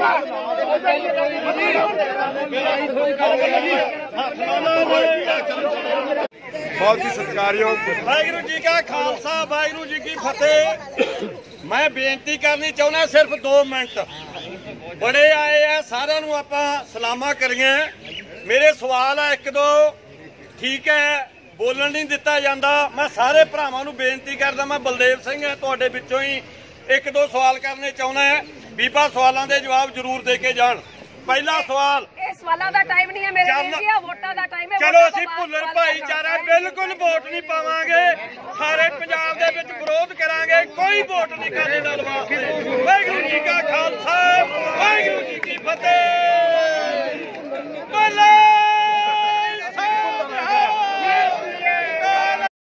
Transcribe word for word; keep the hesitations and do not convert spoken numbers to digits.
बहुत ही सत्कारयोग वाहिगुरू जी का खालसा वाहिगुरू जी की फतेह। मैं बेनती करनी चाहना सिर्फ दो मिनट बड़े आए हैं सारे नूं आपां सलामा करिए। मेरे सवाल है एक दो ठीक है बोलन नहीं दिता जाता। मैं सारे भरावां नूं बेनती करदा मैं बलदेव सिंह है तुहाडे विचों ही एक दो सवाल करने चाहना है। बीबा सवालों के जवाब जरूर दे के जान। पहला सवाल सवालों का टाइम नहीं है मेरे लिए, वोटां दा टाइम है। चलो असीं भुल्लर भाईचारा बिल्कुल वोट नहीं पावांगे, सारे पंजाब दे विच विरोध करांगे, कोई वोट नहीं करने दा लवा। वाहिगुरू जी का खालसा वाहिगुरू जी की फतेह।